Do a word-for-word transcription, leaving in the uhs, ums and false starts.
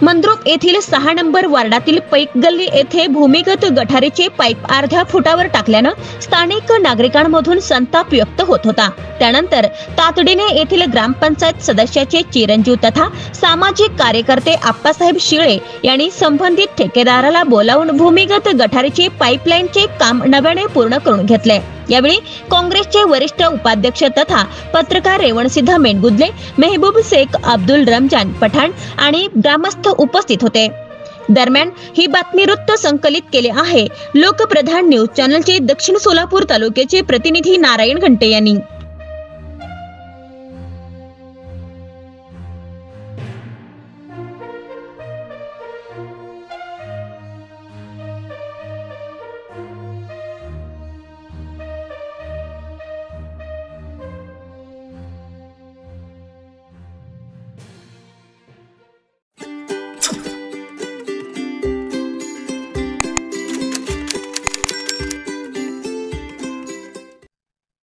मंद्रुप येथील सहा नंबर वार्डातील पैक गल्ली येथे भूमिगत गटारीचे पाईप अर्ध्या फुटावर टाकल्यानं स्थानिक नागरिकांमधून संताप व्यक्त होत होता। त्यानंतर तातडीने येथील ग्रामपंचायत सदस्याचे चिरंजीव तथा सामाजिक कार्यकर्ते आप्पासाहेब शिळे यांनी संबंधित ठेकेदाराला बोलावून भूमिगत गटारीचे पाईपलाईनचे काम नव्याने पूर्ण करून घेतले। यावेळी काँग्रेसचे वरिष्ठ उपाध्यक्ष तथा पत्रकार रेवणसिद्ध मेंढगुदले, मेहबूब शेख, अब्दुल रमजान पठाण आणि ग्रामस्थ उपस्थित होते। दरम्यान ही बातमी वृत्त संकलित केले आहे लोकप्रधान न्यूज चॅनलचे दक्षिण सोलापूर तालुक्याचे प्रतिनिधी नारायण घंटे यांनी।